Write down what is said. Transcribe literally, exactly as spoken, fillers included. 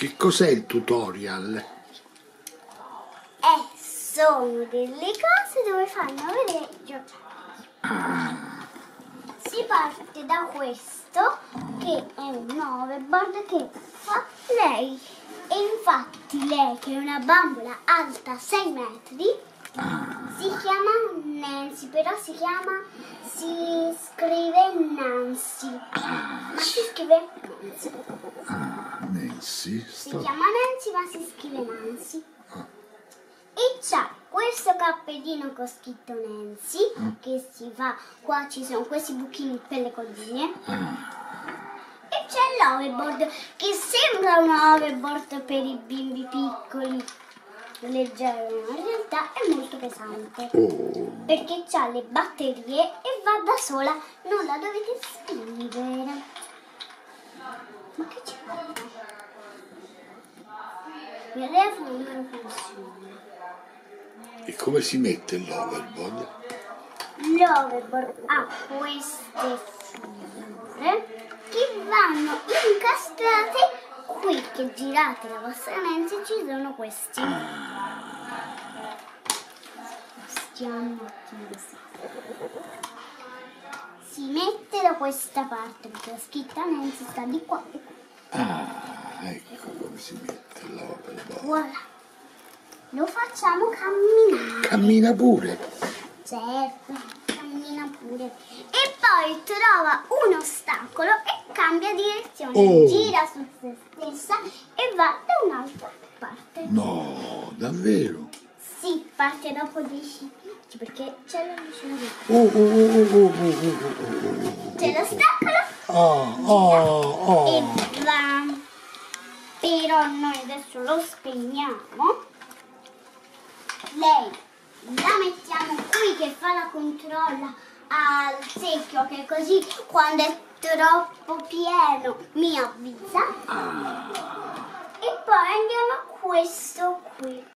Che cos'è il tutorial? Eh, sono delle cose dove fanno vedere giocare. Si parte da questo, che è un hoverboard che fa lei. E infatti lei, che è una bambola alta sei metri, si chiama Nancy, però si chiama, si scrive Nancy. Ma si scrive Nancy. Ah, Nancy. Si Sto... chiama Nancy, ma si scrive Nancy. E c'ha questo cappellino con scritto Nancy, mm. che si fa, qua ci sono questi buchini per le colline. Mm. E c'è l'hoverboard, che sembra un hoverboard per i bimbi piccoli, leggero, ma in realtà è molto pesante. Oh. Perché c'ha le batterie e va da sola, non la dovete spingere. Ma che ci fa? Mi telefono non funziona. E come si mette l'hoverboard? L'hoverboard ha queste figure che vanno incastrate qui, che girate la vostra Nancy, ci sono questi. Stiamo si mette da questa parte perché la scritta Nancy sta di qua e qua. Ah, ecco come si mette l'hoverboard. Voilà. Lo facciamo camminare. Cammina pure. Certo, cammina pure. E poi trova un ostacolo e cambia direzione. Oh. Gira su se stessa e va da un'altra parte. No, davvero? Sì, parte dopo dieci minuti perché c'è la vicina di Oh, oh, oh, oh, oh, oh, oh, oh. c'è l'ostacolo. Oh, oh, oh. E va. Però noi adesso lo spegniamo. Lei la mettiamo qui che fa la controlla al secchio, che così quando è troppo pieno mi avvisa. Ah. E poi andiamo a questo qui.